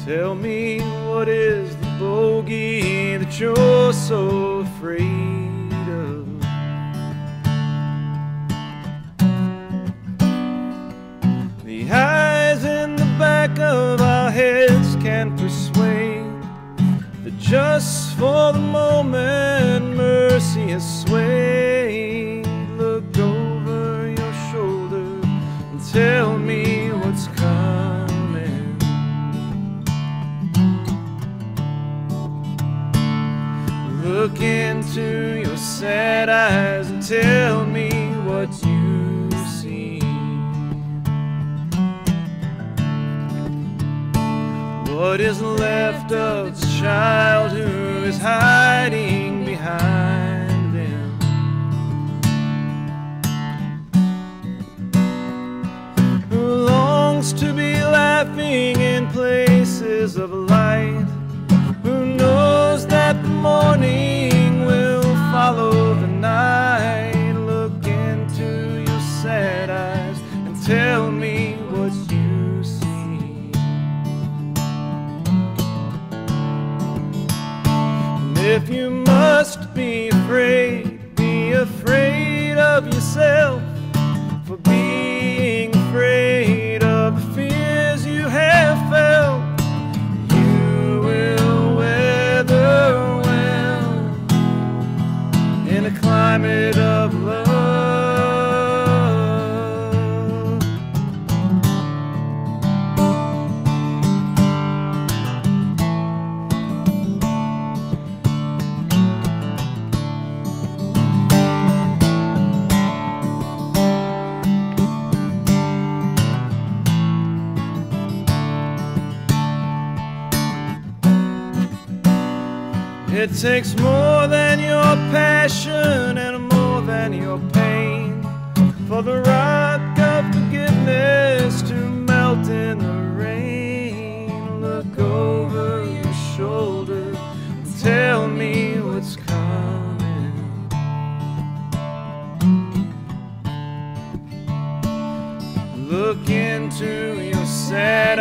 Tell me, what is the bogey that you're so afraid of? The eyes in the back of our heads can persuade that just for the moment mercy has swayed. Look over your shoulder and tell me what's coming. Look into your sad eyes and tell me what you see. What is left of the child who is hiding behind them? Who longs to be laughing in places of light? Who knows that the morning will follow the night? Look into your sad eyes and tell me what you see. And if you must be afraid of yourself for being afraid of the fears you have felt. In a climate of love, it takes more than your passion and more than your pain for the rock of forgiveness to melt in the rain. Look over your shoulder and tell me what's coming. Look into your sad